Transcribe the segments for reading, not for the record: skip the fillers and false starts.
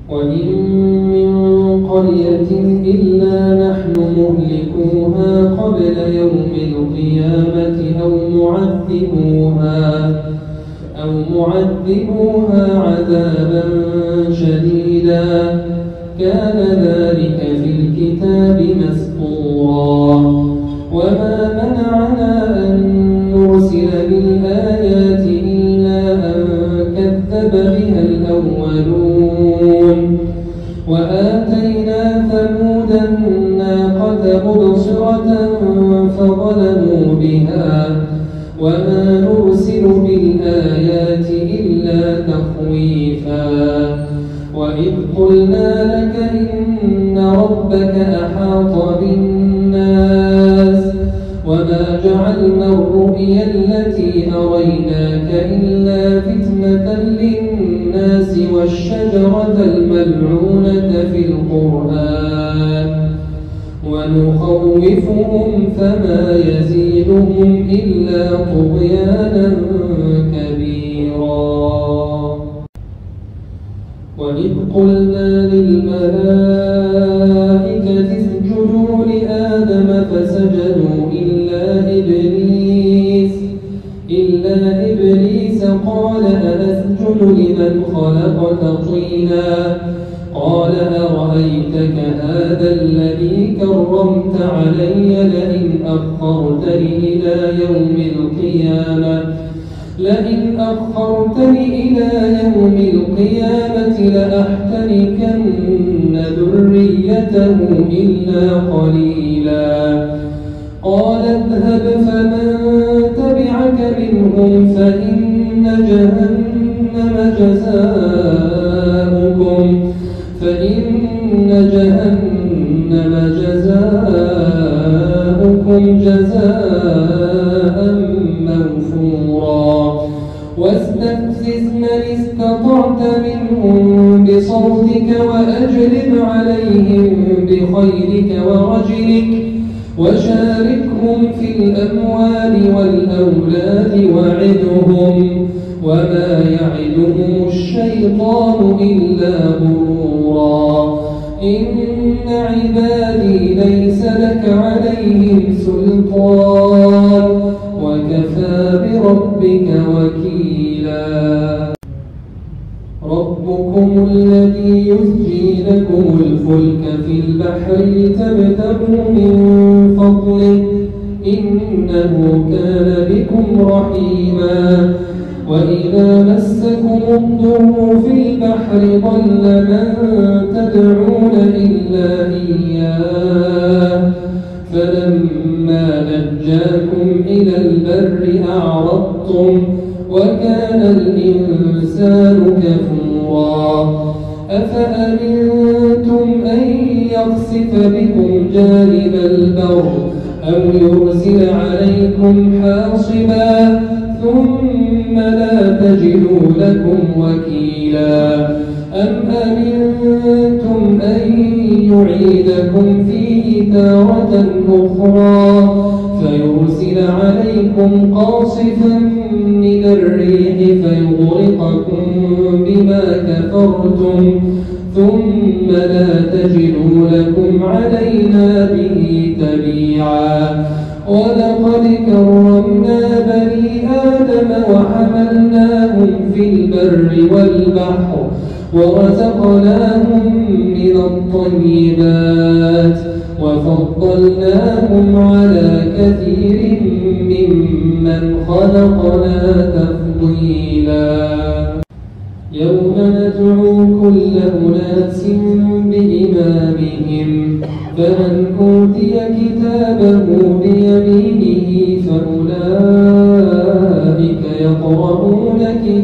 وإن من قرية إلا نحن مهلكوها قبل يوم القيامة أو معذبوها عذابا شديدا كان ذلك في الكتاب مسطورا. وما منعنا أن نرسل بالآيات إلا أن كذب بها الأولون. وآتينا ثمود الناقة مبصرة فظلموا بها وما نرسل بالآيات إلا تخويفا. وإذ قلنا لك إن ربك أحاط بالناس وما جعلنا الرؤيا التي أريناك إلا فتنة للناس والشجرة الملعونة في القرآن ونخوفهم فما يزيدهم إلا طغيانا كبيرا. وإذ قلنا للملائكة اسجدوا لآدم فسجدوا إلا إبليس قال أأسجد لمن خلقت طينا قال أرأيتك هذا الذي كرمت علي لئن أخرتني إلى يوم القيامة لأحتركن ذريته إلا قليلا. قال اذهب فمن تبعك منهم فإن جهنم جزاؤكم جزاء موفورا. واستفزز من استطعت منهم بصوتك وأجلب عليهم بخيلك ورجلك وشاركهم في الأموال والأولاد وعدهم وما يعدهم الشيطان إلا غرورا. إن عبادي ليس لك عليهم سلطان وكفى بربك وكيلا. ربكم الذي يزجي لكم الفلك في البحر لتبتغوا من فضله إنه كان بكم رحيما. وإذا مسكم الضر في البحر ضل من تدعون إلا إياه فلما نجاكم إلى البر أعرضتم وكان الإنسان كفورا. أفأمنتم أن يخسف بكم جانب البر أو يرسل عليكم حاصبا ثم لا تجدوا لكم وكيلا. أم أمنتم أن يعيدكم فيه تارة أخرى فيرسل عليكم قاصفا من الريح فيغرقكم بما كفرتم ثم لا تجدوا لكم علينا به تبيعا. ولقد كرمنا بني آدم وحملناهم في البر والبحر ورزقناهم من الطيبات وفضلناهم على كثير ممن خلقنا تفضيلا. يوم ندعو كل أناس بإمامهم فمن أوتي كتابه بيمينه فأولئك يقرؤون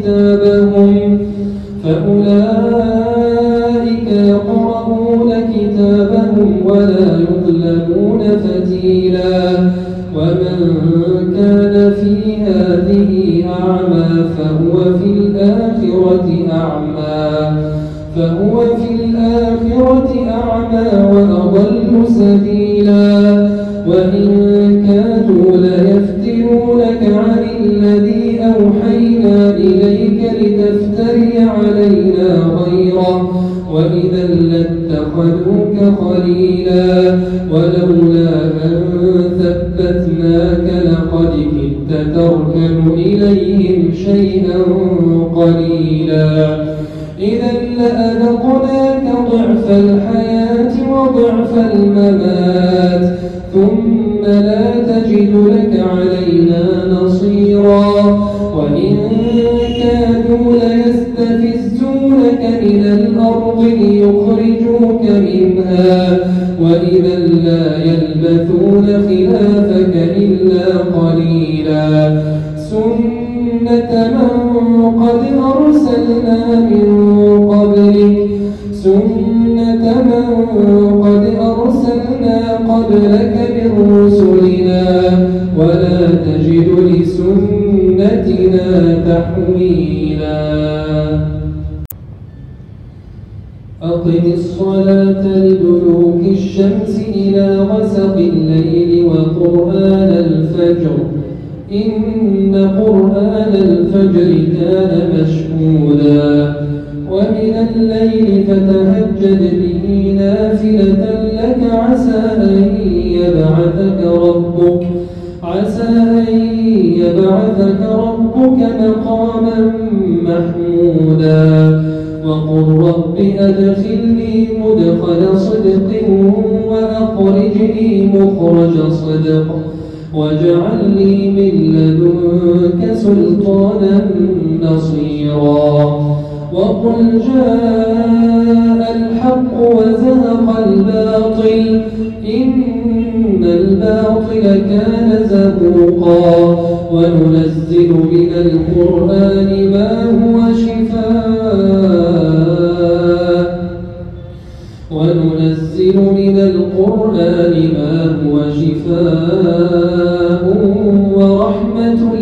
كتابهم ولا يظلمون فتيلا. ومن كان في هذه أعمى فهو في الآخرة أعمى وأضل سبيلا. وإن كادوا ليفتنونك عن الذي أوحينا إليك لتفتري علينا غيره وإذا لاتخذوك خليلا ولولا أن ثبتناك لقد كدت تركن إليهم شيئا قليلا إذا لأذقناك ضعف الحياة وضعف الممات ثم لا تجد لك علينا نصيرا وإن كادوا ليستفزونك من الأرض ليخرجوك منها وإذا لا يلبثون خلافك إلا قليلا سنة من قد أرسلنا من قبلك من رسلنا ولا تجد لسنتنا تحويلا أقم الصلاة لدلوك الشمس إلى غسق الليل وقرآن الفجر إن قرآن الفجر كان مشهودا ومن الليل فتهجد به نافلة لك عسى أن يبعثك ربك مقاما محمودا وقل رب أدخلني مدخل صدق وأخرجني مخرج صدق واجعل لي من لدنك سلطانا نصيرا وقل جاء الحق وزهق الباطل إن الباطل كان زهوقا وننزل من القرآن ما هو شفاء ورحمة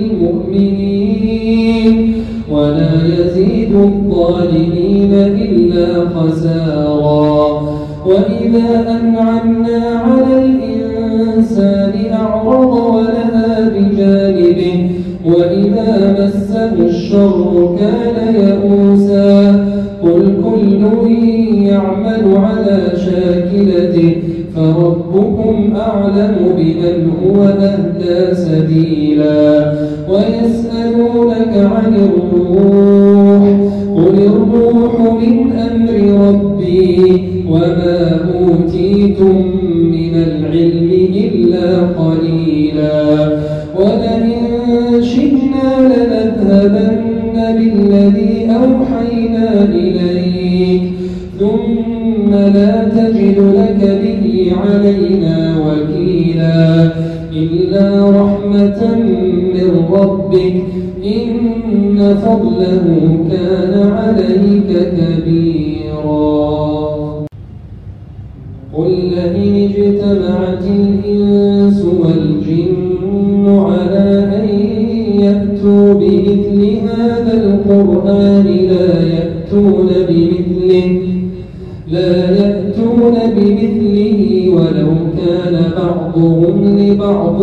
للمؤمنين ولا يزيد الظالمين إلا خسارا وإذا أنعمنا على الإنسان أعرض ونأى بجانبه وإذا مسه الشر كان يئوسا قل كل يعمل على شاكلته فربكم أعلم بمن هو أهدى سبيلا ويسألونك عن الروح قل الروح من أمر ربي وما أوتيتم من العلم إلا قليلا ولئن شئنا لنذهبن بالذي أوحينا إليك ثم لا تجد لك به علينا وكيلا إلا رحمة من ربك إن فضله كان عليك كبيرا قل لئن اجتمعت الإنس والجن على أن يأتوا بمثل هذا القرآن لا يأتون بمثله ولو كان بعضهم لبعض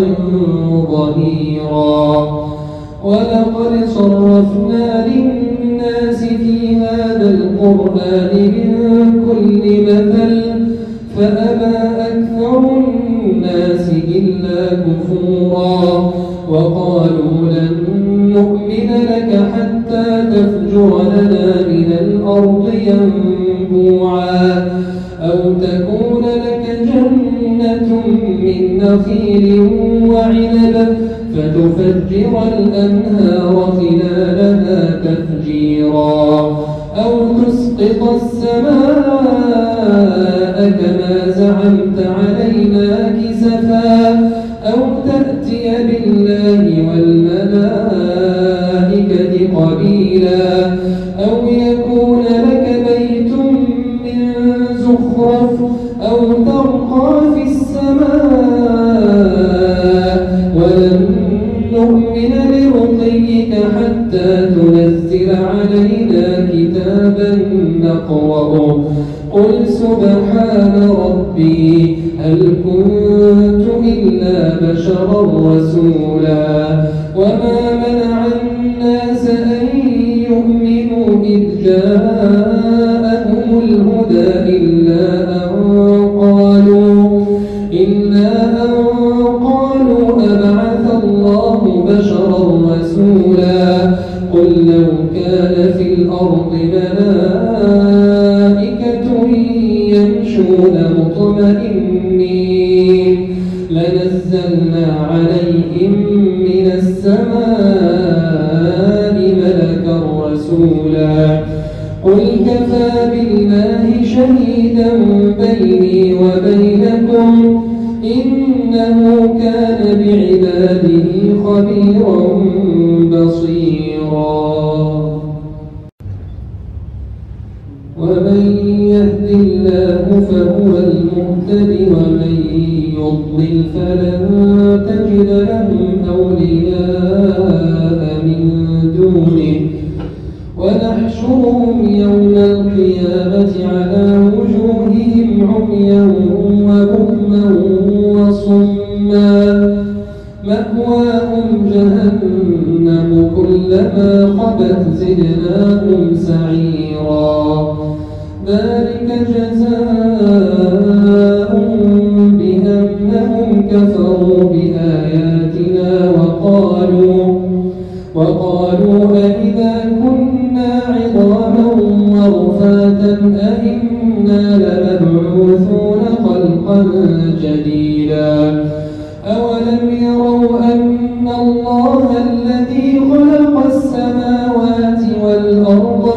ظهيرا ولقد صرفنا للناس في هذا القرآن من كل مثل فأبى أكثر الناس إلا كفورا وقالوا لن نؤمن لك حتى تفجر لنا من الأرض ينبوعا أو تكون لك جنة من نخيل وعنب فتفجر الأنهار خلالها تفجيرا أو تسقط السماء كما زعمت علينا كسفا أو تأتي بالله والملائكة قبيلا أو يكون لك بيت من زخرف أو ترقى في السماء ولن نؤمن لرقيك حتى تنزل علينا كتابا نقرأه قل سبحان ربي هل كنت إلا بشرا رسولا وما منع الناس أن يؤمنوا إذ جاءهم الهدى إلا أن قالوا أبعث الله بشرا رسولا قل لو كان في الأرض ملائكة يمشون مطمئنين لنزلنا عليهم من السماء ملكا رسولا قل كفى بالله شهيدا بيني وبينكم إنه كان بعباده خبيرا بصيرا ومن يهد الله فهو المهتد ومن يضلل فلن تجد لهم أولياء من دونه ونحشرهم يوم القيامة على وجوههم عميا وبكما وصما مأواهم جهنم كلما خبت زدناهم سعيرا ذلك جزاؤهم بأنهم كفروا بآياتنا وقالوا أئذا كنا عظاما ورفاتا أئنا لمبعوثون خلقا جديدا أولم يروا أن الله الذي خلق السماوات والأرض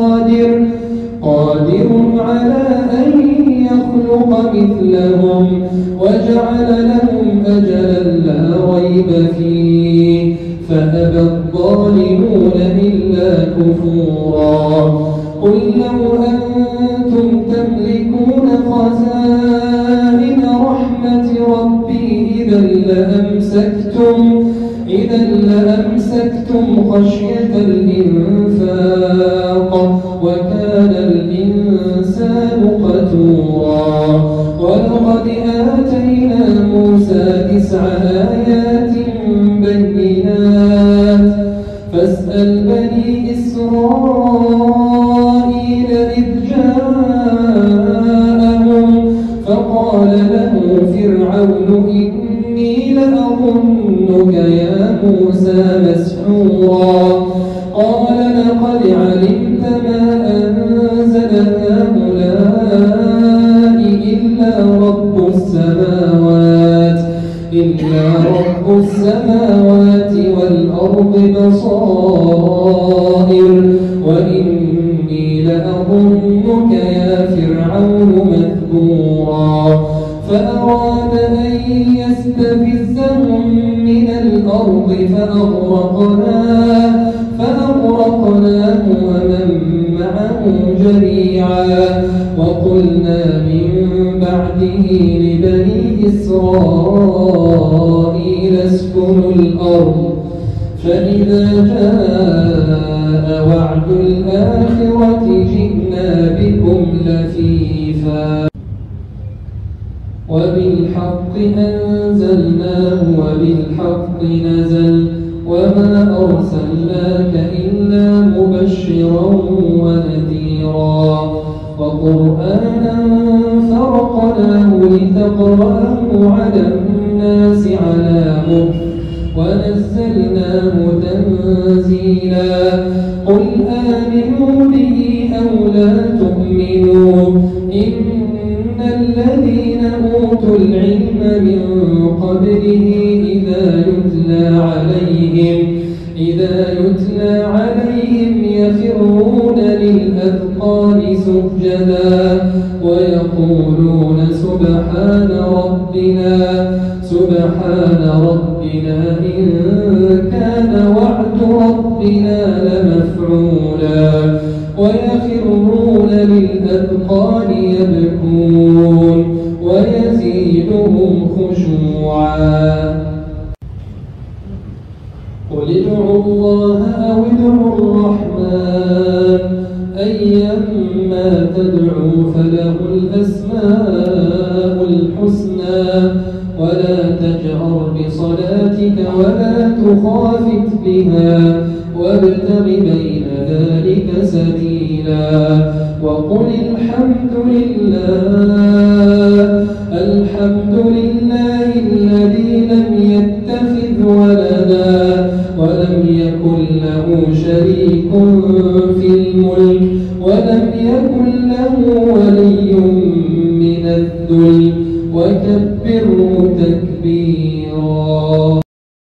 قادر على أن يخلق مثلهم وجعل لهم أجلا لا ريب فيه فأبى الظالمون إلا كفورا قل لو أنتم تملكون خزائن رحمة ربي إذا لأمسكتم خشية الإنفاق وكان الإنسان قتورا ولقد آتينا موسى 9 آيات بينات فاسأل بني إسرائيل إذ جاءهم فقال له فرعون إني لأظنك يا موسى مسحورا قال لقد علمت ما أنزل هؤلاء إلا رب السماوات والأرض بصائر وإني لأظنك يا فرعون مثبورا فأراد أن يستفزهم من الأرض فأغرقناه ومن معه جميعا وقلنا من بعده لبني إسرائيل اسكنوا الأرض فإذا جاء وعد الآخرة جئنا بكم لفيفا وبالحق أنزلناه وبالحق نزل وما أرسلناك إلا مبشرا ونذيرا وقرآنا فرقناه لتقرأه على الناس على مكث ونزلناه تنزيلا قل آمنوا به أو لا تؤمنوا إن الذين أوتوا العلم من قبله إذا يتلى عليهم يخرون للأذقان سجدا ويقولون سبحان ربنا إن كان وعد ربنا لمفعولا ويخرون للأذقان يبكون ويزيدهم خشوعا قل ادعوا الله أو ادعوا الرحمن أيما تدعوا فله الأسماء الحسنى ولا تجهر بصلاتك ولا تخافت بها وابتغ بين ذلك إليك سبيلا وقل الحمد لله الذي لم يتخذ ولدا ولم يكن له شريك في الملك ولم يكن له ولي من الذل وكبره تكبيرا.